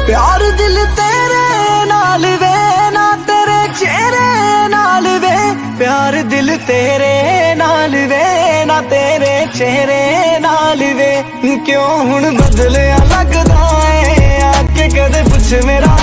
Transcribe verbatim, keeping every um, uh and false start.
प्यार दिल तेरे नाल वे ना तेरे चेहरे नाल वे, प्यार दिल तेरे नाल वे ना तेरे चेहरे नाल वे। क्यों हुण बदलिया लगदा है आके कदे पुछ मेरा